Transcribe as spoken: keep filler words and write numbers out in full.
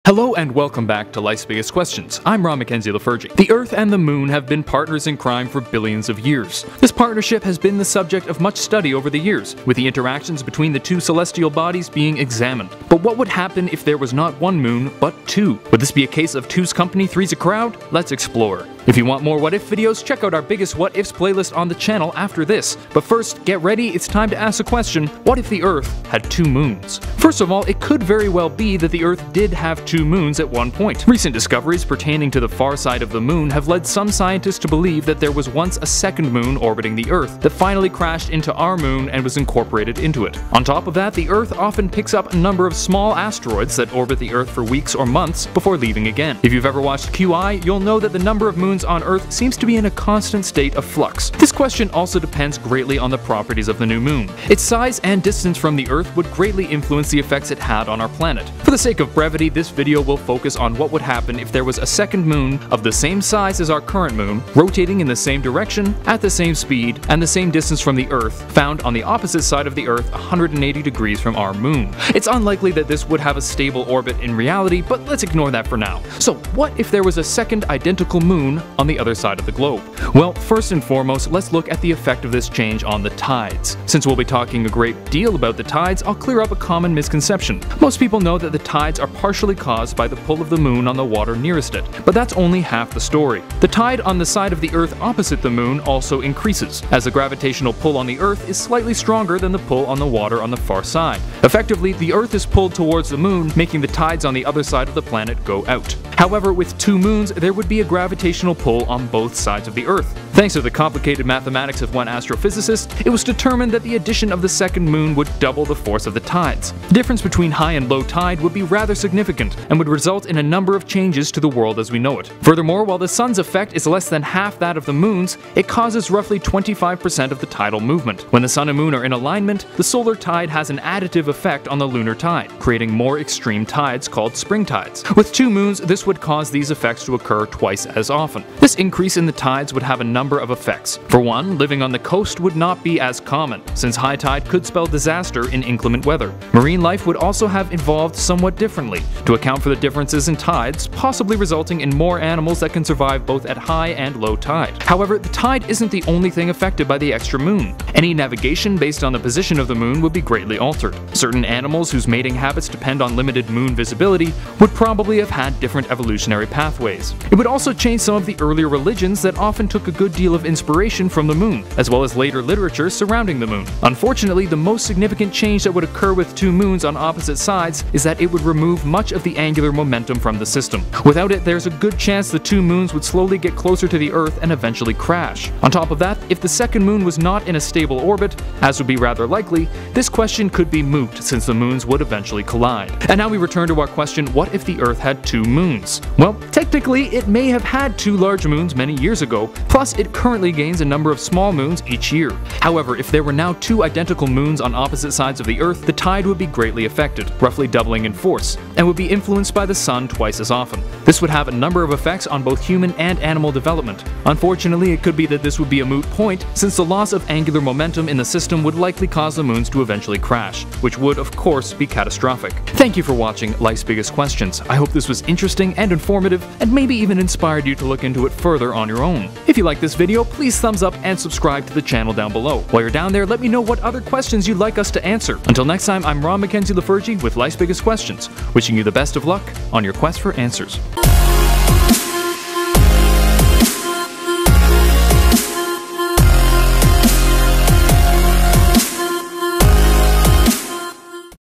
Hello and welcome back to Life's Biggest Questions. I'm Ron Mackenzie LaFergie. The Earth and the Moon have been partners in crime for billions of years. This partnership has been the subject of much study over the years, with the interactions between the two celestial bodies being examined. But what would happen if there was not one moon, but two? Would this be a case of two's company, three's a crowd? Let's explore. If you want more What If videos, check out our Biggest What Ifs playlist on the channel after this. But first, get ready, it's time to ask the question, what if the Earth had two moons? First of all, it could very well be that the Earth did have two moons at one point. Recent discoveries pertaining to the far side of the moon have led some scientists to believe that there was once a second moon orbiting the Earth that finally crashed into our moon and was incorporated into it. On top of that, the Earth often picks up a number of small asteroids that orbit the Earth for weeks or months before leaving again. If you've ever watched Q I, you'll know that the number of moons on Earth seems to be in a constant state of flux. This question also depends greatly on the properties of the new moon. Its size and distance from the Earth would greatly influence the effects it had on our planet. For the sake of brevity, this video will focus on what would happen if there was a second moon of the same size as our current moon, rotating in the same direction, at the same speed, and the same distance from the Earth, found on the opposite side of the Earth one hundred eighty degrees from our moon. It's unlikely that this would have a stable orbit in reality, but let's ignore that for now. So what if there was a second identical moon on the other side of the globe? Well, first and foremost, let's look at the effect of this change on the tides. Since we'll be talking a great deal about the tides, I'll clear up a common misconception. Most people know that the tides are partially caused by the pull of the moon on the water nearest it, but that's only half the story. The tide on the side of the Earth opposite the moon also increases, as the gravitational pull on the Earth is slightly stronger than the pull on the water on the far side. Effectively, the Earth is pulled towards the moon, making the tides on the other side of the planet go out. However, with two moons, there would be a gravitational pull on both sides of the Earth. Thanks to the complicated mathematics of one astrophysicist, it was determined that the addition of the second moon would double the force of the tides. The difference between high and low tide would be rather significant, and would result in a number of changes to the world as we know it. Furthermore, while the sun's effect is less than half that of the moon's, it causes roughly twenty-five percent of the tidal movement. When the sun and moon are in alignment, the solar tide has an additive effect on the lunar tide, creating more extreme tides called spring tides. With two moons, this would cause these effects to occur twice as often. This increase in the tides would have a number of effects. For one, living on the coast would not be as common, since high tide could spell disaster in inclement weather. Marine life would also have evolved somewhat differently, to account for the differences in tides, possibly resulting in more animals that can survive both at high and low tide. However, the tide isn't the only thing affected by the extra moon. Any navigation based on the position of the moon would be greatly altered. Certain animals whose mating habits depend on limited moon visibility would probably have had different evolutionary pathways. It would also change some of the earlier religions that often took a good deal of inspiration from the moon, as well as later literature surrounding the moon. Unfortunately, the most significant change that would occur with two moons on opposite sides is that it would remove much of the angular momentum from the system. Without it, there's a good chance the two moons would slowly get closer to the Earth and eventually crash. On top of that, if the second moon was not in a stable orbit, as would be rather likely, this question could be moot since the moons would eventually collide. And now we return to our question, what if the Earth had two moons? Well, technically, it may have had two large moons many years ago, plus it currently gains a number of small moons each year. However, if there were now two identical moons on opposite sides of the Earth, the tide would be greatly affected, roughly doubling in force, and would be influenced by the sun twice as often. This would have a number of effects on both human and animal development. Unfortunately, it could be that this would be a moot point, since the loss of angular momentum in the system would likely cause the moons to eventually crash, which would, of course, be catastrophic. Thank you for watching Life's Biggest Questions. I hope this was interesting and informative, and maybe even inspired you to look into it further on your own. If you like this video, please thumbs up and subscribe to the channel down below. While you're down there, let me know what other questions you'd like us to answer. Until next time, I'm Ron Mackenzie LaFergie with Life's Biggest Questions, wishing you the best of luck on your quest for answers.